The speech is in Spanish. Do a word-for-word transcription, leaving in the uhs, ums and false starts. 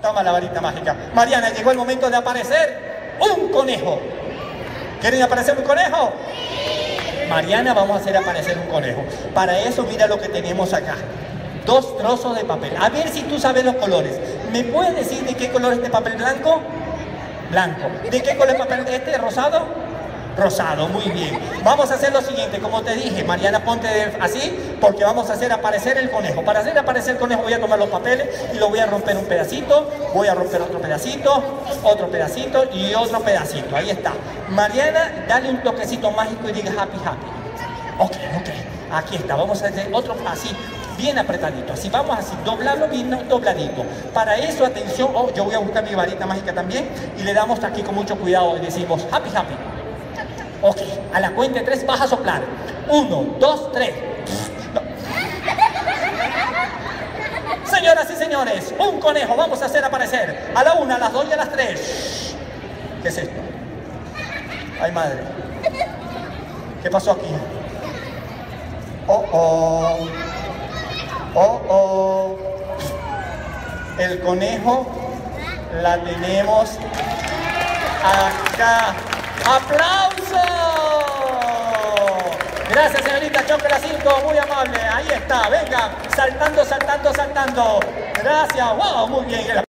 Toma la varita mágica. Mariana, llegó el momento de aparecer un conejo. ¿Quieren aparecer un conejo? Mariana, vamos a hacer aparecer un conejo. Para eso, mira lo que tenemos acá. Dos trozos de papel. A ver si tú sabes los colores. ¿Me puedes decir de qué color es este papel blanco? Blanco. ¿De qué color es el papel este? ¿Rosado? Rosado, muy bien. Vamos a hacer lo siguiente, como te dije, Mariana, ponte así, porque vamos a hacer aparecer el conejo. Para hacer aparecer el conejo voy a tomar los papeles y lo voy a romper un pedacito, voy a romper otro pedacito, otro pedacito y otro pedacito. Ahí está. Mariana, dale un toquecito mágico y diga happy, happy. Ok, ok. Aquí está. Vamos a hacer otro así, bien apretadito. Así vamos así, doblarlo bien dobladito. Para eso, atención, oh, yo voy a buscar mi varita mágica también y le damos aquí con mucho cuidado y decimos happy, happy. Ok, a la cuenta de tres vas a soplar. Uno, dos, tres. No. Señoras y señores, un conejo vamos a hacer aparecer. A la una, a las dos y a las tres. ¿Qué es esto? Ay, madre. ¿Qué pasó aquí? Oh, oh. Oh, oh. El conejo la tenemos acá. ¡Aplauso! Gracias, señorita Choque la cinco, muy amable. Ahí está, venga, saltando, saltando, saltando. Gracias, wow, muy bien.